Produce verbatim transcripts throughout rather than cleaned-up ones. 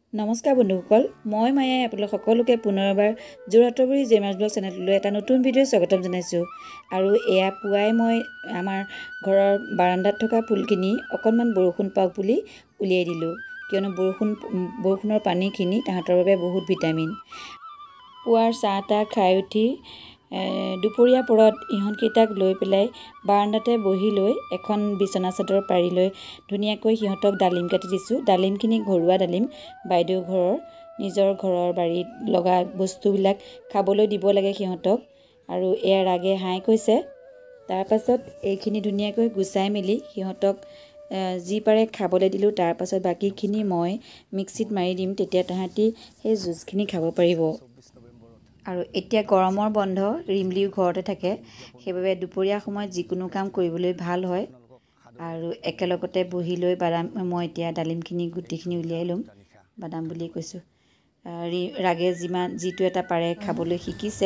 নমস্কাৰ বন্ধুসকল, মই মায়াই আপোনালোক সকলোকে পুনৰবাৰ যোৰহাটৰবুৰী ভিলাগেভ্লগ চেনেললৈ এটা নতুন ভিডিঅ' স্বাগতম জনাইছোঁ। আৰু এয়া পুৱাই মই আমাৰ ঘৰৰ বাৰান্দাত থকা ফুলখিনি অকণমান বৰষুণ পাওক বুলি উলিয়াই দিলোঁ, কিয়নো বৰষুণ বৰষুণৰ পানীখিনি তাহাঁতৰ বাবে বহুত ভিটামিন। পুৱাৰ চাহ তাহ খাই উঠি দুপৰীয়া পৰত ইহঁতকেইটাক লৈ পেলাই বাৰান্দাতে বহি লৈ এখন বিচনা চাদৰ পাৰি লৈ ধুনীয়াকৈ সিহঁতক ডালিম কাটি দিছোঁ। ডালিমখিনি ঘৰুৱা ডালিম, বাইদেউ ঘৰৰ নিজৰ ঘৰৰ বাৰীত লগা বস্তুবিলাক খাবলৈ দিব লাগে সিহঁতক। আৰু এয়া ৰাগে হাই কৈছে। তাৰপাছত এইখিনি ধুনীয়াকৈ গুচাই মেলি সিহঁতক যি পাৰে খাবলৈ দিলোঁ। তাৰপাছত বাকীখিনি মই মিক্সিত মাৰি দিম, তেতিয়া তাহাঁতি সেই জুচখিনি খাব পাৰিব। আৰু এতিয়া গৰমৰ বন্ধ, ৰিমলিও ঘৰতে থাকে, সেইবাবে দুপৰীয়া সময়ত যিকোনো কাম কৰিবলৈ ভাল হয়। আৰু একেলগতে বহি লৈ বাদাম মই এতিয়া ডালিমখিনি গুটিখিনি উলিয়াই ল'ম, বাদাম বুলি কৈছোঁ। ৰাগে যিমান যিটো এটা পাৰে খাবলৈ শিকিছে।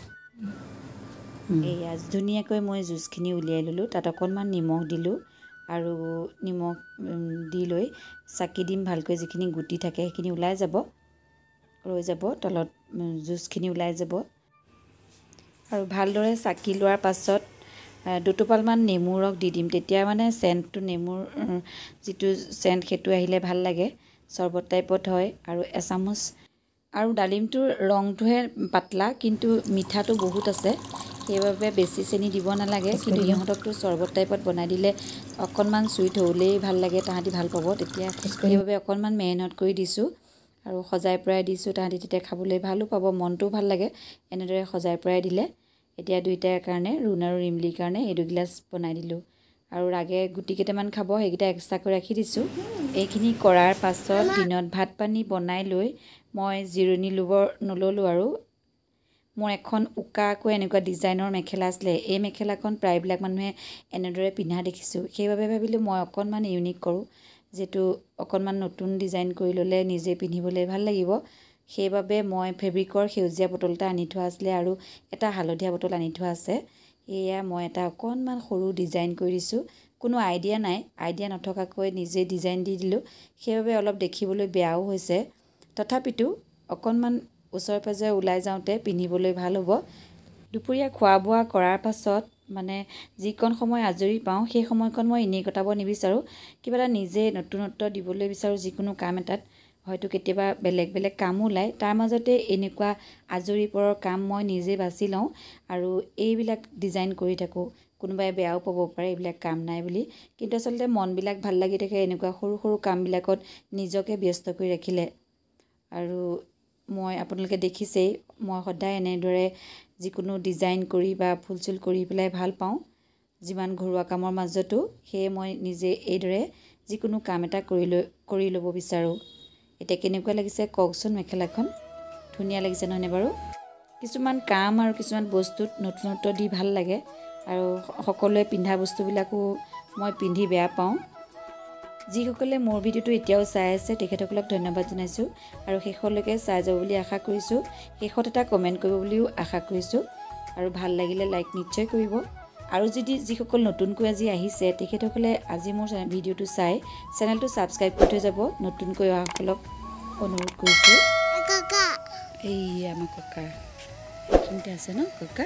এয়া ধুনীয়াকৈ মই জুচখিনি উলিয়াই ল'লোঁ, তাত অকণমান নিমখ দিলোঁ আৰু নিমখ দি লৈ চাকি দিম ভালকৈ। যিখিনি গুটি থাকে সেইখিনি ওলাই যাব, ৰৈ যাব তলত, জুচখিনি ওলাই যাব। আৰু ভালদৰে চাকি লোৱাৰ পাছত দুটোপালমান নেমু ৰস দি দিম, তেতিয়া মানে চেণ্টটো নেমুৰ যিটো চেণ্ট সেইটো আহিলে ভাল লাগে, চৰ্বত টাইপত হয়। আৰু এচামুচ, আৰু ডালিমটোৰ ৰংটোহে পাতলা কিন্তু মিঠাটো বহুত আছে, সেইবাবে বেছি চেনি দিব নালাগে। কিন্তু ইহঁতকতো চৰ্বত টাইপত বনাই দিলে অকণমান চুইট হ'লেই ভাল লাগে, তাহাঁতি ভাল পাব তেতিয়া, সেইবাবে অকণমান মেহনত কৰি দিছোঁ আৰু সজাই পৰাই দিছোঁ। তাহাঁতি তেতিয়া খাবলৈ ভালো পাব, মনটোও ভাল লাগে এনেদৰে সজাই পৰাই দিলে। এতিয়া দুইটাৰ কাৰণে, ৰুণ আৰু ৰিমলিৰ কাৰণে এই দুগিলাচ বনাই দিলোঁ। আৰু ৰাগে গুটি কেইটামান খাব, সেইকেইটা এক্সট্ৰাকৈ ৰাখি দিছোঁ। এইখিনি কৰাৰ পাছত দিনত ভাত পানী বনাই লৈ মই জিৰণি ল'ব নল'লোঁ। আৰু মোৰ এখন উকাকৈ এনেকুৱা ডিজাইনৰ মেখেলা আছিলে, এই মেখেলাখন প্ৰায়বিলাক মানুহে এনেদৰে পিন্ধা দেখিছোঁ, সেইবাবে ভাবিলোঁ মই অকণমান ইউনিক কৰোঁ, যিটো অকণমান নতুন ডিজাইন কৰি ল'লে নিজে পিন্ধিবলৈ ভাল লাগিব। সেইবাবে মই ফেব্ৰিকৰ সেউজীয়া বটল এটা আনি থোৱা আছিলে আৰু এটা হালধীয়া বটল আনি থোৱা আছে। এয়া মই এটা অকণমান সৰু ডিজাইন কৰি দিছোঁ, কোনো আইডিয়া নাই, আইডিয়া নথকাকৈ নিজে ডিজাইন দি দিলোঁ, সেইবাবে অলপ দেখিবলৈ বেয়াও হৈছে। তথাপিতো অকণমান ওচৰে পাঁজৰে ওলাই যাওঁতে পিন্ধিবলৈ ভাল হ'ব। দুপৰীয়া খোৱা বোৱা কৰাৰ পাছত মানে যিকণ সময় আজৰি পাওঁ, সেই সময়কণ মই এনেই কটাব নিবিচাৰোঁ, কিবা এটা নিজে নতুনত্ব দিবলৈ বিচাৰোঁ যিকোনো কাম এটাত। হয়তো কেতিয়াবা বেলেগ বেলেগ কামো ওলায়, তাৰ মাজতে এনেকুৱা আজৰি পৰৰ কাম মই নিজে বাছি লওঁ আৰু এইবিলাক ডিজাইন কৰি থাকোঁ। কোনোবাই বেয়াও পাব পাৰে এইবিলাক কাম নাই বুলি, কিন্তু আচলতে মনবিলাক ভাল লাগি থাকে এনেকুৱা সৰু সৰু কামবিলাকত নিজকে ব্যস্ত কৰি ৰাখিলে। আৰু মই আপোনালোকে দেখিছেই, মই সদায় এনেদৰে যিকোনো ডিজাইন কৰি বা ফুল চুল কৰি পেলাই ভাল পাওঁ, যিমান ঘৰুৱা কামৰ মাজতো। সেয়ে মই নিজে এইদৰে যিকোনো কাম এটা কৰি লৈ কৰি ল'ব বিচাৰোঁ। এতিয়া কেনেকুৱা লাগিছে কওকচোন, মেখেলাখন ধুনীয়া লাগিছে নহয়নে বাৰু? কিছুমান কাম আৰু কিছুমান বস্তুত নতুনত্ব দি ভাল লাগে, আৰু সকলোৱে পিন্ধা বস্তুবিলাকো মই পিন্ধি বেয়া পাওঁ। যিসকলে মোৰ ভিডিঅ'টো এতিয়াও চাই আছে তেখেতসকলক ধন্যবাদ জনাইছোঁ, আৰু শেষলৈকে চাই যাব বুলি আশা কৰিছোঁ। শেষত এটা কমেণ্ট কৰিব বুলিও আশা কৰিছোঁ, আৰু ভাল লাগিলে লাইক নিশ্চয় কৰিব। আৰু যদি যিসকল নতুনকৈ আজি আহিছে তেখেতসকলে আজি মোৰ ভিডিঅ'টো চাই চেনেলটো ছাবস্ক্ৰাইব কৰি থৈ যাব। নতুনকৈ অহাসকলক অনুৰোধ কৰিছোঁ। এই আমাৰ ককা এইখিনিতে আছে ন, ককা।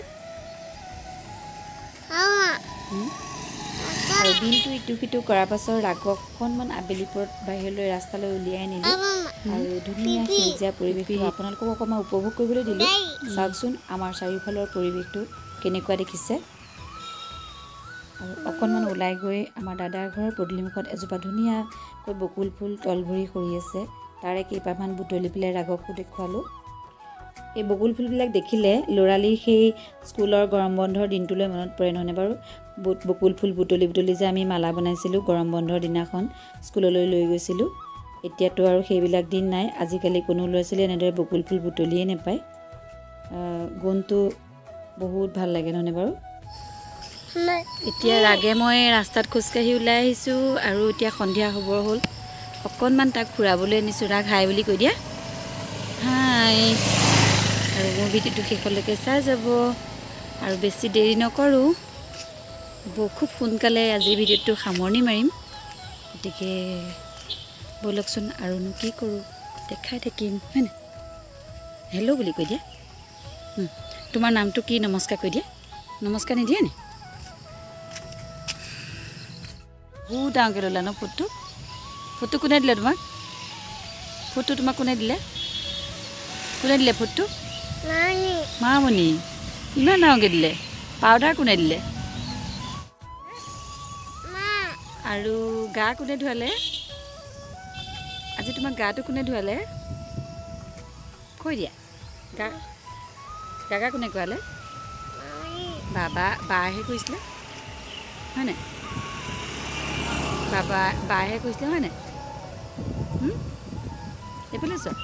আৰু দিনটো ইটো সিটো কৰাৰ পাছত ৰাগক অকণমান আবেলি পৰত বাহিৰলৈ ৰাস্তালৈ উলিয়াই নিলোঁ, আৰু ধুনীয়া সেউজীয়া পৰিৱেশটো আপোনালোকক অকণমান উপভোগ কৰিবলৈ দিলোঁ। চাওকচোন আমাৰ চাৰিওফালৰ পৰিৱেশটো কেনেকুৱা দেখিছে। আৰু অকণমান ওলাই গৈ আমাৰ দাদাৰ ঘৰৰ পদূলিমুখত এজোপা ধুনীয়াকৈ বকুল ফুল তল ভৰি সৰি আছে, তাৰে কেইপাহমান বুটলি পেলাই ৰাগকো দেখুৱালোঁ। এই বকুল ফুলবিলাক দেখিলে ল'ৰালিৰ সেই স্কুলৰ গৰম বন্ধৰ দিনটোলৈ মনত পৰে নহয়নে বাৰু? বকুল ফুল বুটলি বুটলি যে আমি মালা বনাইছিলোঁ গৰম বন্ধৰ দিনাখন স্কুললৈ লৈ গৈছিলোঁ। এতিয়াতো আৰু সেইবিলাক দিন নাই, আজিকালি কোনো ল'ৰা ছোৱালীয়ে এনেদৰে বকুল ফুল বুটলিয়ে নাপায়। গুণটো বহুত ভাল লাগে নহয়নে বাৰু? এতিয়া ৰাগে মই ৰাস্তাত খোজকাঢ়ি ওলাই আহিছোঁ, আৰু এতিয়া সন্ধিয়া হ'বৰ হ'ল। অকণমান তাক ফুৰাবলৈ আনিছোঁ। ৰাগ হাই বুলি কৈ দিয়া, হাই। আৰু মোৰ ভিডিঅ'টো শেষলৈকে চাই যাব, আৰু বেছি দেৰি নকৰোঁ, খুব সোনকালে আজিৰ ভিডিঅ'টো সামৰণি মাৰিম। গতিকে ব'লকচোন, আৰুনো কি কৰোঁ। দেখাই থাকিম হয়নে হেল্ল' বুলি কৈ দিয়া তোমাৰ নামটো কি নমস্কাৰ কৈ দিয়া নমস্কাৰ নিদিয়ে নি বহুত ডাঙৰকৈ ল'লা ন ফুটটো ফুটটো কোনে দিলে তোমাক ফুটটো তোমাক কোনে দিলে কোনে দিলে ফুটটো মামনি ইমান ডাঙৰকৈ দিলে পাউডাৰ কোনে দিলে আৰু গা কোনে ধুৱালে আজি তোমাক গাটো কোনে ধুৱালে কৈ দিয়া গা গাগা কোনে কোৱালে বাবা বাহে কৈছিলে হয়নে বাবা বাহে কৈছিলে হয়নে এইফালে চোৱা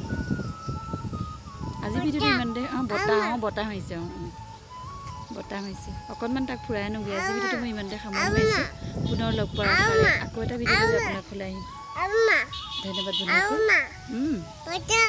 আজি ভিডিঅ'টো ইমান দে অঁ বতাহ অঁ বতাহ হৈছে অঁ অঁ বতাহ হৈছে অকণমান তাক ফুৰাই আনোগৈ আজি ভিডিঅ'টো মই ইমানতে সামৰি আছোঁ পুনৰ লগ পোৱাৰ আশাৰে আকৌ এটা ভিডিঅ' লৈ আপোনাক ওলাই আহিম ধন্যবাদ বন্ধুসকল